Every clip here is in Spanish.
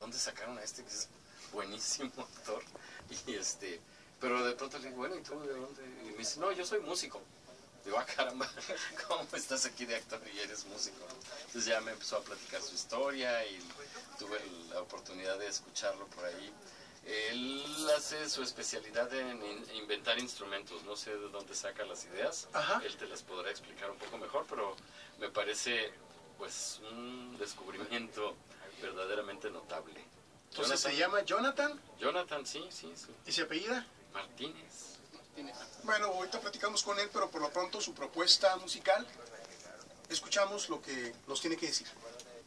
¿dónde sacaron a este que es buenísimo actor? Y pero de pronto le digo, bueno, ¿y tú de dónde? Y me dice, no, yo soy músico. Digo, ah, caramba, ¿cómo estás aquí de actor y eres músico? Entonces ya me empezó a platicar su historia y tuve la oportunidad de escucharlo por ahí. Él hace su especialidad en inventar instrumentos, no sé de dónde saca las ideas. Ajá. Él te las podrá explicar un poco mejor, pero me parece pues un descubrimiento verdaderamente notable. Entonces se llama Jonathan. Jonathan, sí. ¿Y se apellida? Martínez. Bueno, ahorita platicamos con él, pero por lo pronto su propuesta musical, escuchamos lo que nos tiene que decir.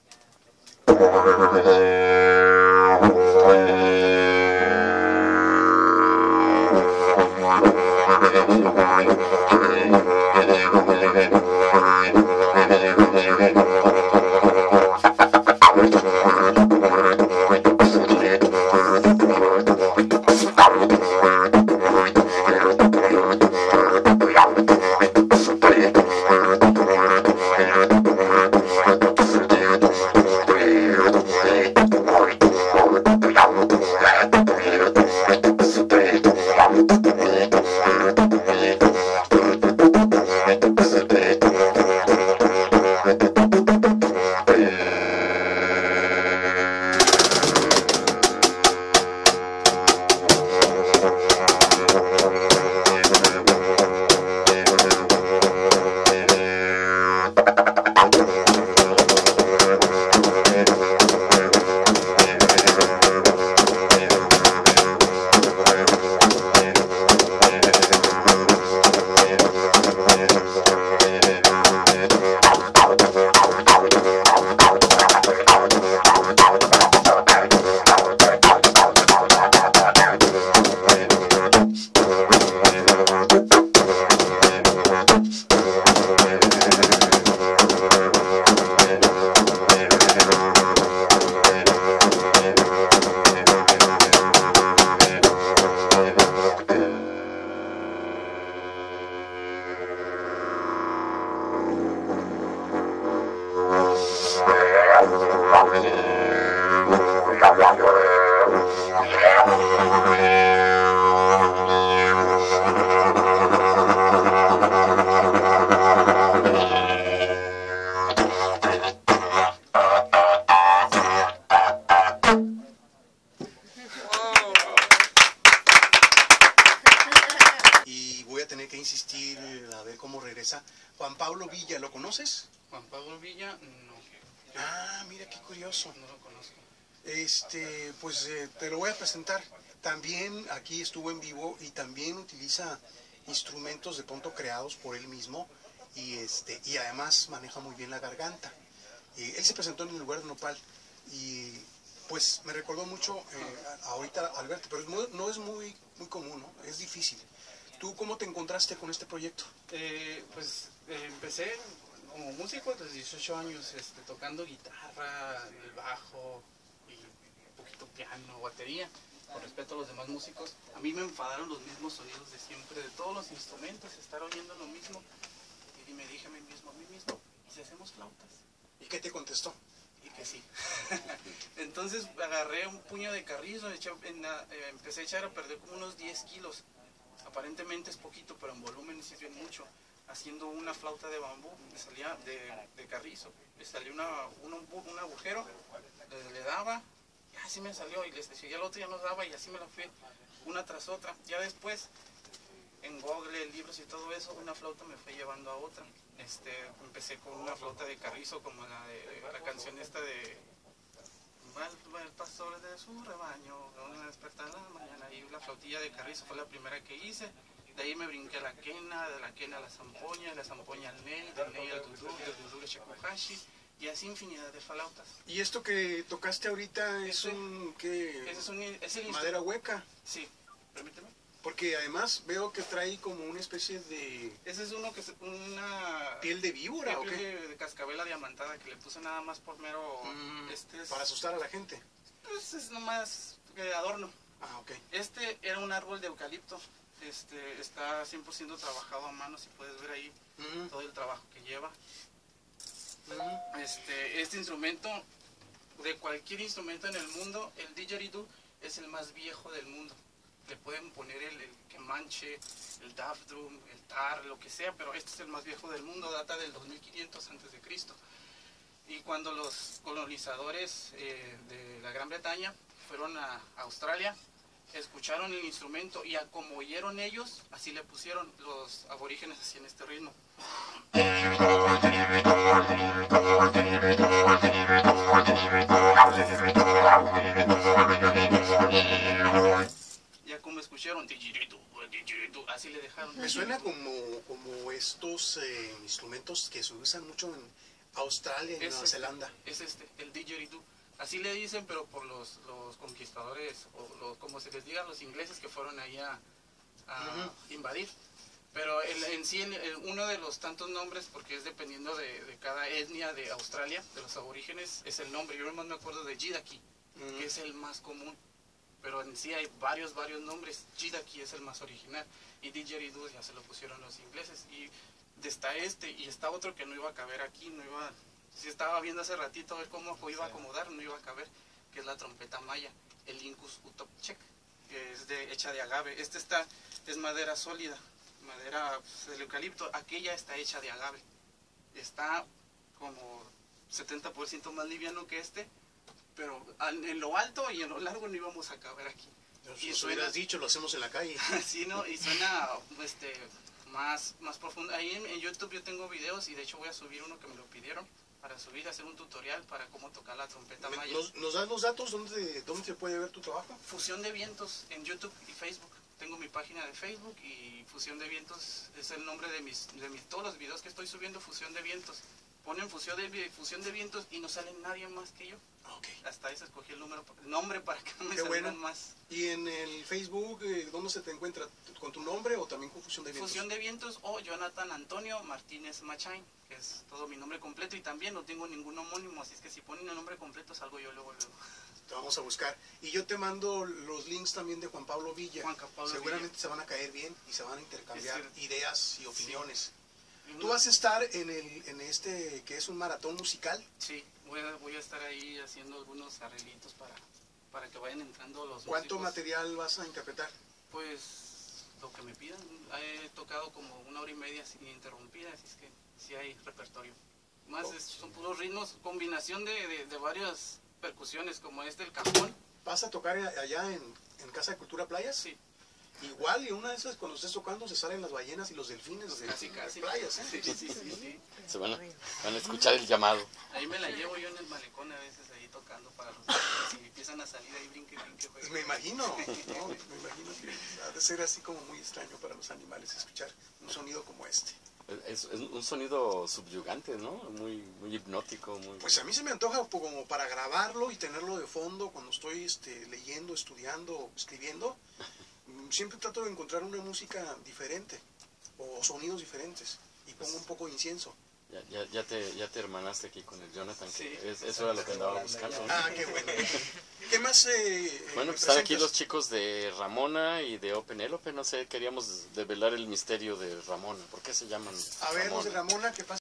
Juan Pablo Villa, ¿lo conoces? Juan Pablo Villa, no. Ah, mira qué curioso. No lo conozco. Pues te lo voy a presentar. También aquí estuvo en vivo y también utiliza instrumentos de pronto creados por él mismo y además maneja muy bien la garganta. Él se presentó en el lugar de Nopal y pues me recordó mucho ahorita al verte, pero no es muy común, ¿no? Es difícil. ¿Tú cómo te encontraste con este proyecto? Empecé como músico desde 18 años, tocando guitarra, el bajo y un poquito piano, batería, con respeto a los demás músicos. A mí me enfadaron los mismos sonidos de siempre, de todos los instrumentos, estar oyendo lo mismo. Y me dije a mí mismo, ¿y si hacemos flautas? ¿Y qué te contestó? Y que sí. Entonces agarré un puño de carrizo, empecé a echar a perder como unos 10 kilos. Aparentemente es poquito, pero en volumen sirve mucho. Haciendo una flauta de bambú, me salía de carrizo, me salió un agujero, le daba, y así me salió, y le seguía el otro, ya no daba, y así me la fui una tras otra. Ya después, en Google, libros y todo eso, una flauta me fue llevando a otra. Empecé con una flauta de carrizo, como la canción esta de va el pastor de su rebaño, donde despertar en la mañana, y la flautilla de carrizo fue la primera que hice. De ahí me brinqué a la quena, de la quena a la zampoña, de la zampoña al ney, del ney al dudú, del dudú al shakuhachi, y así infinidad de flautas. ¿Y esto que tocaste ahorita es madera hueca? Sí, permíteme. Porque además veo que trae como una especie de... Ese es uno que es una... ¿Piel de víbora o qué? Piel de cascabela diamantada que le puse nada más por mero... Para asustar a la gente. Pues es nomás adorno. Ah, ok. Era un árbol de eucalipto. Está 100% trabajado a mano, si puedes ver ahí todo el trabajo que lleva. Este instrumento de cualquier instrumento en el mundo, el didgeridoo es el más viejo del mundo. Le pueden poner el kemanche, el daft drum, el tar, lo que sea, pero este es el más viejo del mundo, data del 2500 antes de Cristo. Y cuando los colonizadores de la Gran Bretaña fueron a Australia, escucharon el instrumento y a como oyeron ellos, así le pusieron, los aborígenes hacían este ritmo. Ya como escucharon, didgeridoo, así le dejaron. Me suena como estos instrumentos que se usan mucho en Australia y Nueva Zelanda. Es el didgeridoo. Así le dicen, pero por los conquistadores, o como se les diga, los ingleses que fueron ahí a invadir. Pero en sí, uno de los tantos nombres, porque es dependiendo de cada etnia de Australia, de los aborígenes, es el nombre. Yo nomás me acuerdo de Jidaki, que es el más común. Pero en sí hay varios nombres. Jidaki es el más original. Y didgeridoo ya se lo pusieron los ingleses. Y está y está otro que no iba a caber aquí, si estaba viendo hace ratito a ver cómo iba a acomodar, no iba a caber, que es la trompeta maya, el Incus Utopchek, que es hecha de agave. Es madera sólida, madera del eucalipto, aquella está hecha de agave. Está como 70% más liviano que pero en lo alto y en lo largo no íbamos a caber aquí. Y eso hubieras dicho, lo hacemos en la calle. Sí, ¿no? Y suena más profundo. Ahí en YouTube yo tengo videos y de hecho voy a subir uno que me lo pidieron para hacer un tutorial para cómo tocar la trompeta maya. ¿Nos das los datos? ¿Dónde se puede ver tu trabajo? Fusión de Vientos en YouTube y Facebook. Tengo mi página de Facebook y Fusión de Vientos es el nombre de todos los videos que estoy subiendo, Fusión de Vientos. Ponen Fusión de Vientos y no sale nadie más que yo. Okay. Hasta eso escogí el nombre para que no me salgan más. ¿Y en el Facebook dónde se te encuentra? ¿Con tu nombre o también con Fusión de Vientos? Fusión de Vientos o Jonathan Antonio Martínez Machain, que es todo mi nombre completo, y también no tengo ningún homónimo, así es que si ponen el nombre completo salgo yo luego. Te vamos a buscar. Y yo te mando los links también de Juan Pablo Villa. Seguramente Villa. Se van a caer bien y se van a intercambiar ideas y opiniones. Sí. ¿Tú vas a estar en este que es un maratón musical? Sí, voy a estar ahí haciendo algunos arreglitos para que vayan entrando los músicos. ¿Cuánto material vas a interpretar? Pues lo que me pidan. He tocado como 1 hora y media sin interrumpida, así es que sí hay repertorio. Son puros ritmos, combinación de varias percusiones, como el cajón. ¿Vas a tocar allá en Casa de Cultura Playas? Sí. Igual, y una de esas cuando estés tocando se salen las ballenas y los delfines de casi. playas, ¿eh? Sí. Se van a escuchar el llamado. Ahí me la llevo yo en el malecón a veces ahí tocando para los niños y empiezan a salir ahí brinque. Pues me imagino, ¿no? Me imagino que ha de ser así como muy extraño para los animales escuchar un sonido como este. Es un sonido subyugante, ¿no? Muy hipnótico. Pues a mí se me antoja como para grabarlo y tenerlo de fondo cuando estoy leyendo, estudiando, escribiendo. Siempre trato de encontrar una música diferente o sonidos diferentes y pongo un poco de incienso. Ya te hermanaste aquí con el Jonathan, sí, que eso era lo que andaba buscando, ¿no? Ah, qué bueno. ¿Qué más? Bueno, pues están aquí los chicos de Ramona y de Penélope. No sé, queríamos develar el misterio de Ramona. ¿Por qué se llaman A ver, Ramona? los de Ramona, ¿qué pasa?